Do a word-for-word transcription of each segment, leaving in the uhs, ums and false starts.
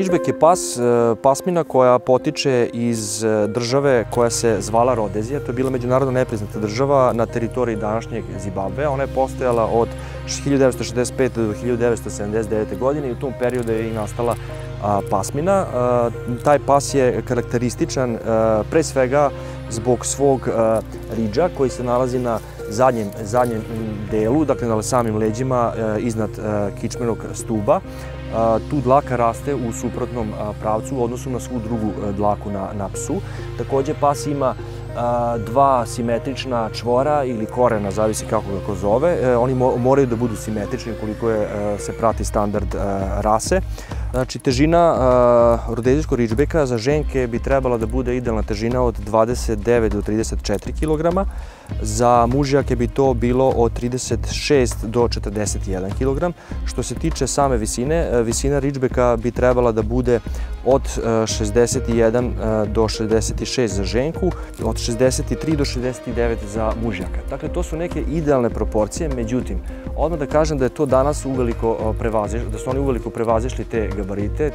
Ridžbek je pas, pasmina koja potiče iz države koja se zvala Rodezija. To je bila međunarodno nepriznata država na teritoriji današnjeg Zimbabvea. Ona je postojala od hiljadu devetsto šezdeset pete do hiljadu devetsto sedamdeset devete godine i u tom periodu je i nastala pasmina. Taj pas je karakterističan pre svega zbog svog riđa koji se nalazi na zadnjem delu, dakle na samim leđima iznad kičmenog stuba. Tu dlaka raste u suprotnom pravcu u odnosu na svu drugu dlaku na psu. Takođe, pas ima dva simetrična čvora ili korena, zavisi kako ga ko zove. Oni moraju da budu simetrični koliko se prati standard rase. Znači, težina rodezijskog Ridžbeka za ženke bi trebala da bude idealna težina od dvadeset devet do trideset četiri kilograma. Za mužjake bi to bilo od trideset šest do četrdeset jedan kilogram. Što se tiče same visine, visina Ridžbeka bi trebala da bude od šezdeset jedan do šezdeset šest za ženku, od šezdeset tri do šezdeset devet za mužjaka. Dakle, to su neke idealne proporcije, međutim, odmah da kažem da je to danas uveliko prevazišlo, da su oni uveliko prevazišli te gabarite.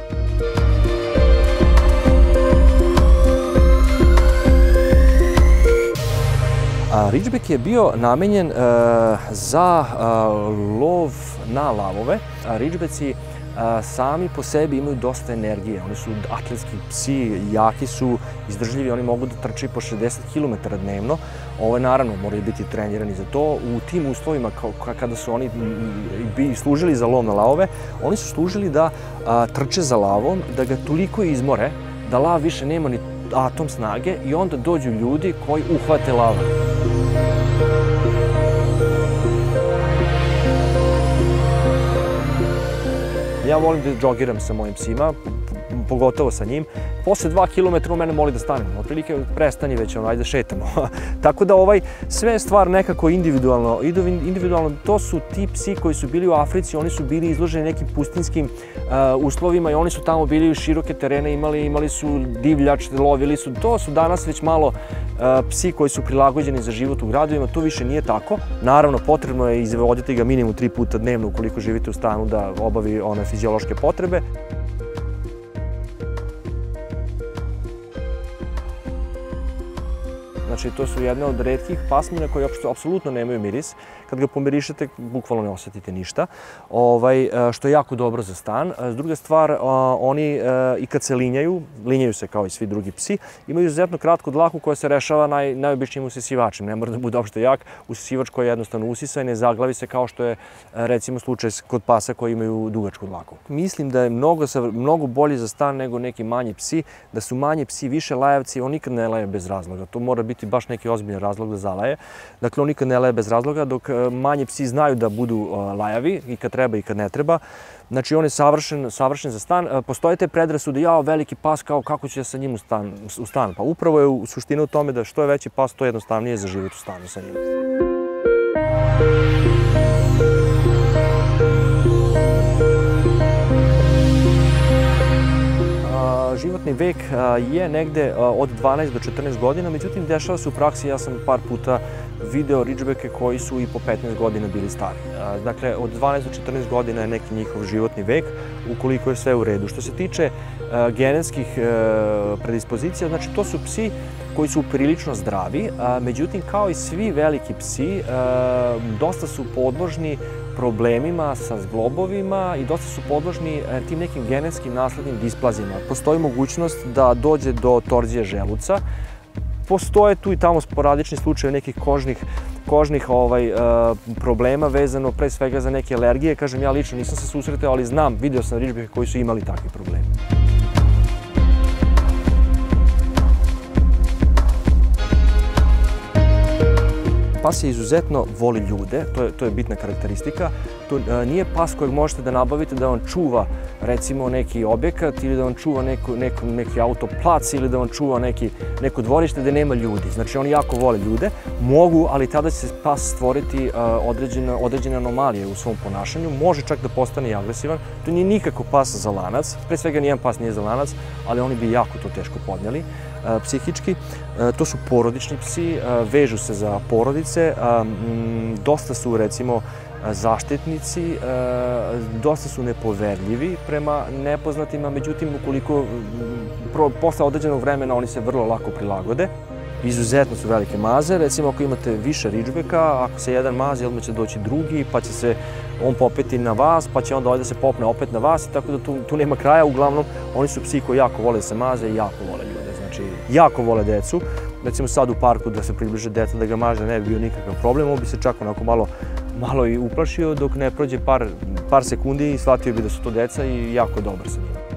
Ridžbek je bio namenjen za lov na lavove. Ridžbeci sami po sebi imaju dosta energije. Oni su atletski psi, jaki su, izdržljivi, oni mogu da trče po šezdeset kilometara dnevno. Ovo je naravno, moraju biti trenirani za to. U tim uslovima, kada su oni služili za lov na lavove, oni su služili da trče za lavom, da ga toliko izmore, da lav više nema ni atom snage i onda dođu ljudi koji uhvate lava. Ja volim da džogiram sa mojim psima, pogotovo sa njim. Posle dva kilometra u mene moli da stanem. Otprilike prestani već, ajde da šetamo. Tako da ovaj, sve je stvar nekako individualno. Individualno, to su ti psi koji su bili u Africi, oni su bili izloženi nekim pustinskim uslovima i oni su tamo bili u široke terene, imali su divljač, lovili su. To su danas već malo psi koji su prilagođeni za život u gradovima. To više nije tako. Naravno, potrebno je izvoditi ga minimum tri puta dnevno ukoliko živite u stanu da obavi one fiziološke potrebe. Znači, to su jedne od retkih pasmina koje apsolutno nemaju miris. Kad ga pomirišete, bukvalno ne osetite ništa, što je jako dobro za stan. Druga stvar, oni i kad se linjaju, linjaju se kao i svi drugi psi, imaju izuzetno kratku dlaku koja se rešava najobičnijim usisivačem. Ne mora da bude uopšte jak, usisivač koji jednostavno usisa i ne zaglavi se kao što je recimo slučaj kod pasa koji imaju dugačku dlaku. Mislim da je mnogo bolji za stan nego neki manji psi, da su manji psi više lajavci, on nikad ne laje bez razloga. To mora biti baš neki ozbiljan razlog da zalaje. Dakle, on nikad ne laje bez razloga, dok manji psi znaju da budu lajavi i kad treba i kad ne treba. Znači, on je savršen za stan. Postoje te predrasude, jao, veliki pas, kao kako će sa njim u stan. Pa upravo je u suštini u tome da što je veći pas, to jednostavnije za život u stanu sa njim. Životni vek je negde od dvanaest do četrnaest godina, međutim, dešava se u praksi, ja sam par puta video Ridžbeke koji su i po petnaest godina bili stari. Dakle, od dvanaest do četrnaest godina je neki njihov životni vek, ukoliko je sve u redu. Što se tiče genetskih predispozicija, znači, to su psi koji su prilično zdravi, međutim, kao i svi veliki psi, dosta su podložni problemima sa zglobovima i dosta su podložni tim nekim genetskim naslednim displazijama. Postoji mogućnost da dođe do torzije želuca. Postoje tu i tamo sporadični slučajevi nekih kožnih problema vezano pre svega za neke alergije. Kažem, ja lično nisam se susretao, ali znam, video sam Ridžbeke koji su imali takve probleme. Pas je izuzetno voli ljude, to je bitna karakteristika. To nije pas kojeg možete da nabavite da vam čuva recimo neki objekat ili da vam čuva neki autoplac ili da vam čuva neko dvorište gde nema ljudi. Znači, oni jako vole ljude, mogu, ali tada će se pas stvoriti određene anomalije u svom ponašanju, može čak da postane i agresivan. To nije nikako pas za lanac, pre svega nijedan pas nije za lanac, ali oni bi jako to teško podnijeli psihički. To su porodični psi, vežu se za porodice, dosta su recimo zaštitnici, dosta su nepoverljivi prema nepoznatima, međutim, ukoliko posle određenog vremena oni se vrlo lako prilagode. Izuzetno su velike maze, recimo ako imate više Ridžbeka, ako se jedan mazi, odmah će doći drugi, pa će se on popeti na vas, pa će onda ovdje da se popne opet na vas, tako da tu nema kraja. Uglavnom, oni su psi koji jako vole da se maze i jako vole ljude, znači jako vole decu. Recimo sad u parku da se približe deca, da ga maže, ne bi bio nikakav problem, on bi se čak onako malo malo i uplašio dok ne prođe par sekundi i shvatio bi da su to deca i jako dobar sa njima.